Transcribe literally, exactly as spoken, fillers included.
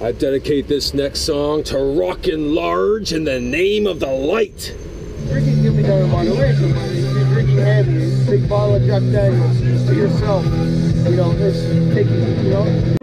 I dedicate this next song to Rockin' Large in the Name of the Light. Drinking can be done in moderation, but if you're drinking heavy, big bottle of Jack Daniels to yourself, you know, it's taking, you know.